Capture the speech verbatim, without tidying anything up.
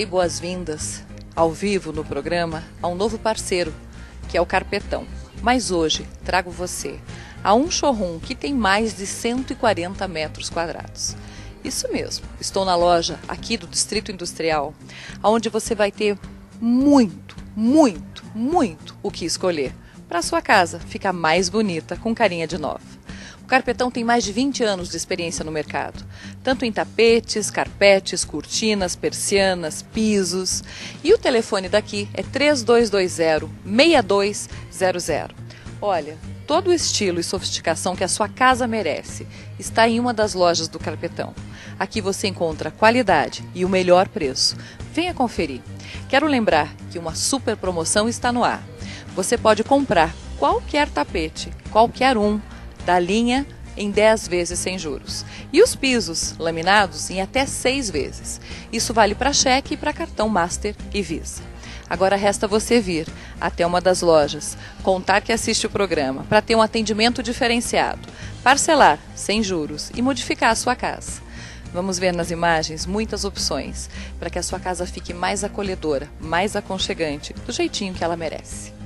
dei boas-vindas ao vivo no programa a um novo parceiro, que é o Carpetão. Mas hoje trago você a um showroom que tem mais de cento e quarenta metros quadrados. Isso mesmo, estou na loja aqui do Distrito Industrial, onde você vai ter muito, muito, muito o que escolher para a sua casa ficar mais bonita, com carinha de nova. O Carpetão tem mais de vinte anos de experiência no mercado, tanto em tapetes, carpetes, cortinas, persianas, pisos. E o telefone daqui é três dois dois zero, seis dois zero zero. Olha, todo o estilo e sofisticação que a sua casa merece está em uma das lojas do Carpetão. Aqui você encontra qualidade e o melhor preço. Venha conferir. Quero lembrar que uma super promoção está no ar. Você pode comprar qualquer tapete, qualquer um, da linha em dez vezes sem juros. E os pisos laminados em até seis vezes. Isso vale para cheque e para cartão Master e Visa. Agora resta você vir até uma das lojas, contar que assiste o programa para ter um atendimento diferenciado, parcelar sem juros e modificar a sua casa. Vamos ver nas imagens muitas opções para que a sua casa fique mais acolhedora, mais aconchegante, do jeitinho que ela merece.